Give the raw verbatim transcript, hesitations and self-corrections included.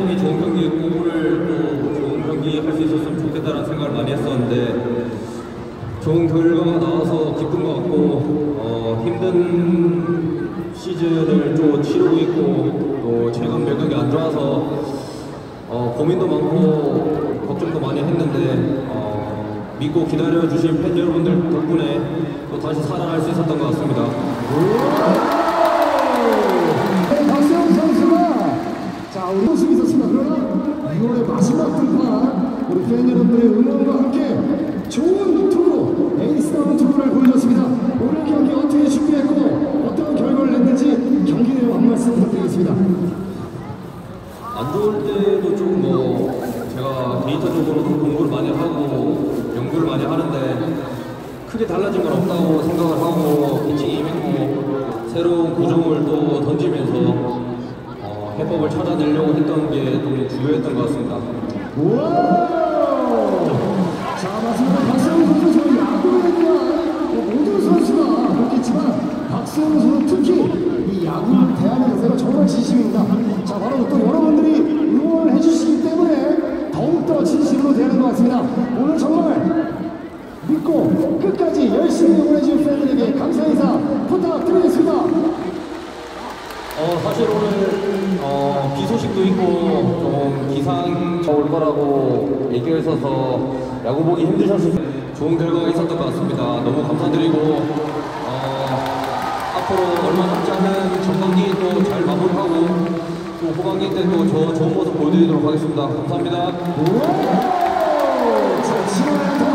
경기 좋은 경기였고 오늘 또 좋은 경기 할 수 있었으면 좋겠다는 생각을 많이 했었는데 좋은 결과가 나와서 기쁜 것 같고 어, 힘든 시즌을 또 치르고 있고 또 최근 매각이 안 좋아서 어, 고민도 많고 걱정도 많이 했는데 어, 믿고 기다려주신 팬 여러분들 덕분에 또 다시 살아날 수 있었던 것 같습니다. 박세웅 선수가 자 우리 모습이 있었습니다. 그러나 이월의 마지막 등판 우리 팬 여러분들의 응원과 함께 좋은 투구 에이스다운 투구를 보여줬습니다. 오늘 경기 어떻게 준비했고 어떤 결과를 냈는지 경기 내용 한 말씀 부탁드리겠습니다. 안 좋을 때도 좀 뭐 제가 데이터적으로 공부를 많이 하고 연구를 많이 하는데 크게 달라진 건 없다고 생각을 하고 피칭이 임했고 새로운 구종을 또 던지면서 어, 해법을 찾아내려고 했던 게 좀 중요했던 것 같습니다. 우와! 자 맞습니다. 박세웅 선수 저희 야구에 대한 모든 선수가 그렇겠지만 박세웅 선수 특히 이 야구를 대하는 데가 정말 진심입니다. 자 바로 또 여러분들이 응원을 해주시기 때문에 더욱더 진심으로 대하는 것 같습니다. 오늘 정말 믿고 끝까지 열심히 응원해주신 팬들에게 감사 인사 부탁드리겠습니다. 어 사실 오늘 어, 비 소식도 있고 좀 기상 올 거라고 얘기가 있어서 야구 보기 힘드셨을 때 좋은 결과가 있었던 것 같습니다. 너무 감사드리고 어, 앞으로 얼마 남지 않은 전반기 또 잘 마무리하고 또 후반기 때 또 저 좋은 모습 보여드리도록 하겠습니다. 감사합니다. 자,